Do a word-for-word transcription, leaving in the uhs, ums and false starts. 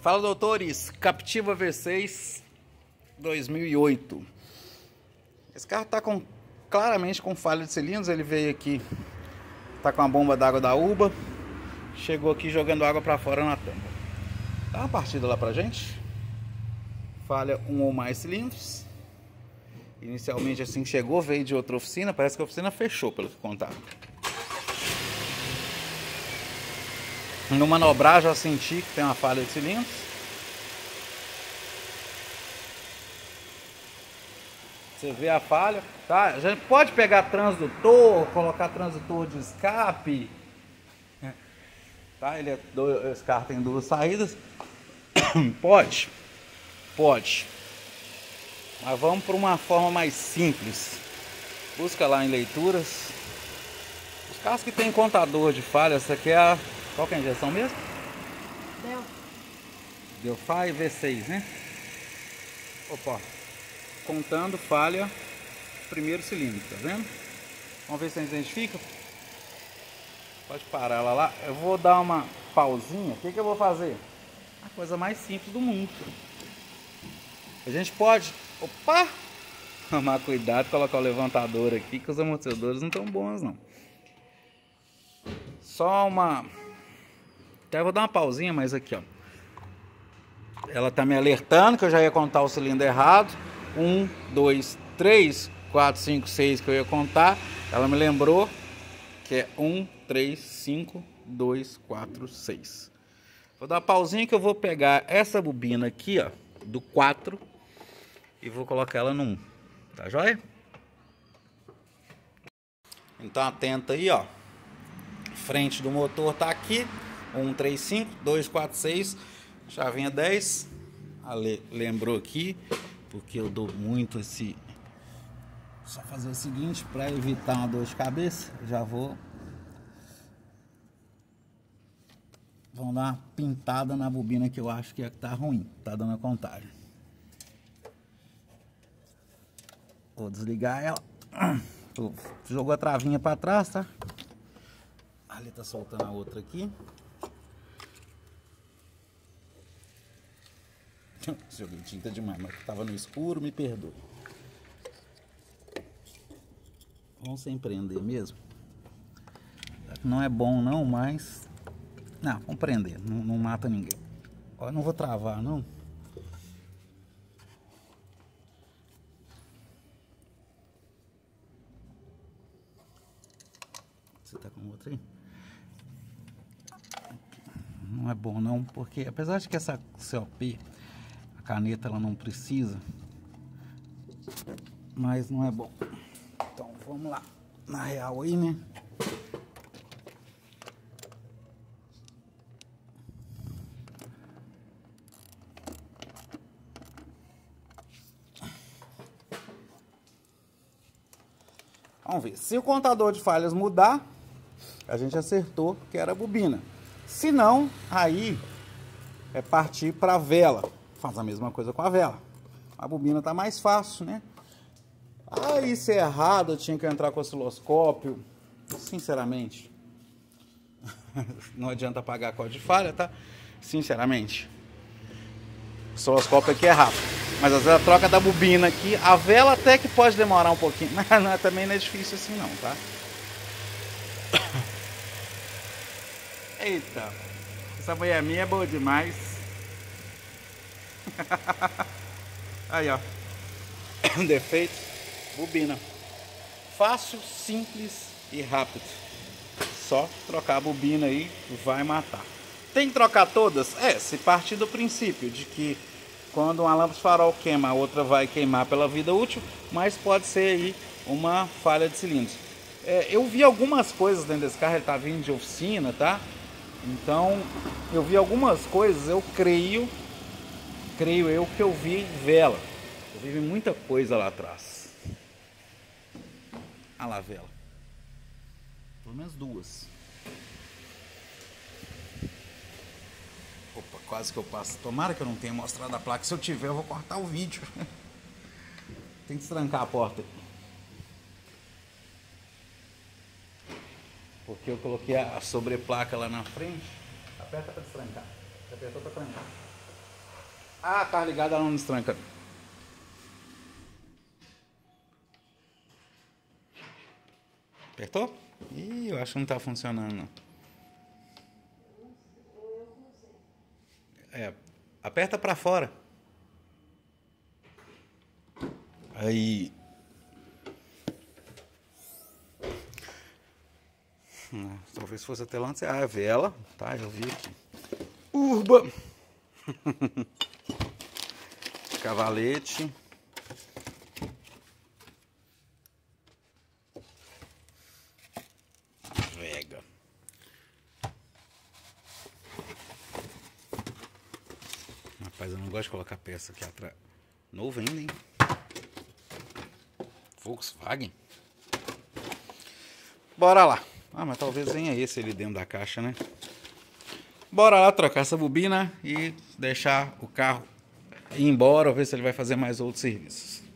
Fala, doutores, Captiva V seis dois mil e oito. Esse carro tá com, claramente com falha de cilindros. Ele veio aqui, tá com a bomba d'água da Urba, chegou aqui jogando água para fora na tampa. Dá uma partida lá pra gente. Falha um ou mais cilindros. Inicialmente assim que chegou, veio de outra oficina. Parece que a oficina fechou, pelo que contaram. No manobrar já senti que tem uma falha de cilindros. Você vê a falha, tá? A gente pode pegar transdutor, colocar transdutor de escape, tá? Ele é dois, esse carro tem duas saídas. Pode, pode. Mas vamos para uma forma mais simples. Busca lá em leituras. Os carros que tem contador de falha, essa aqui é a... Qual que é a injeção mesmo? Del. Delphi V seis, né? Opa. Contando falha primeiro cilindro, tá vendo? Vamos ver se a gente identifica. Pode parar ela lá. Eu vou dar uma pausinha. O que que eu vou fazer? A coisa mais simples do mundo. A gente pode... Opa! Tomar cuidado, colocar o levantador aqui, que os amortecedores não estão bons, não. Só uma... Até vou dar uma pausinha, mas aqui, ó. Ela tá me alertando que eu já ia contar o cilindro errado. Um, dois, três, quatro, cinco, seis que eu ia contar. Ela me lembrou que é um, três, cinco, dois, quatro, seis. Vou dar uma pausinha que eu vou pegar essa bobina aqui, ó, do quatro, e vou colocar ela no um. Tá joia? Então atenta aí, ó. Frente do motor tá aqui. um, três, cinco, dois, quatro, seis. Chavinha dez. Ale lembrou aqui, porque eu dou muito esse... Só fazer o seguinte, para evitar uma dor de cabeça, já vou... Vamos dar uma pintada na bobina que eu acho que é que tá ruim. Tá dando a contagem. Vou desligar ela. Jogou a travinha para trás, tá? Ali tá soltando a outra aqui. Joguei tinta demais, mas tava no escuro, me perdoe. Vamos sem prender mesmo. Não é bom não, mas... Não, vamos prender, não, não mata ninguém. Ó, não vou travar não. Você tá com outra aí? Não é bom não, porque apesar de que essa C O P, a caneta ela não precisa, mas não é bom. Então vamos lá, na real aí, né? Vamos ver, se o contador de falhas mudar, a gente acertou que era a bobina. Se não, aí é partir para a vela. Faz a mesma coisa com a vela. A bobina tá mais fácil, né? Aí, se é errado, eu tinha que entrar com o osciloscópio. Sinceramente, não adianta apagar código de falha, tá? Sinceramente, o osciloscópio aqui é rápido. Mas às vezes a troca da bobina aqui, a vela até que pode demorar um pouquinho, mas não, também não é difícil assim não, tá? Eita, essa mulher minha é boa demais. Aí, ó. Defeito, bobina. Fácil, simples e rápido. Só trocar a bobina aí, vai matar. Tem que trocar todas? É, se partir do princípio de que quando uma lâmpada farol queima, a outra vai queimar pela vida útil, mas pode ser aí uma falha de cilindros. É, eu vi algumas coisas dentro desse carro, ele tá vindo de oficina, tá? Então, eu vi algumas coisas, eu creio, creio eu que eu vi vela. Eu vi muita coisa lá atrás. Olha lá a vela. Pelo menos duas. Opa, quase que eu passo. Tomara que eu não tenha mostrado a placa. Se eu tiver, eu vou cortar o vídeo. Tem que destrancar a porta. Porque eu cobreplaca lá na frente. Aperta para destrancar. Você apertou para trancar. Ah, tá ligado, ela não destranca. Apertou? Ih, eu acho que não tá funcionando, não. É, aperta pra fora. Aí. Hum, talvez fosse até lá. Ah, a vela. Tá, eu vi aqui. Urba. Cavalete. Vega. Rapaz, eu não gosto de colocar peça aqui atrás. Novo ainda, hein? Volkswagen. Bora lá. Ah, mas talvez venha esse ali dentro da caixa, né? Bora lá trocar essa bobina e deixar o carro ir embora, ver se ele vai fazer mais outros serviços.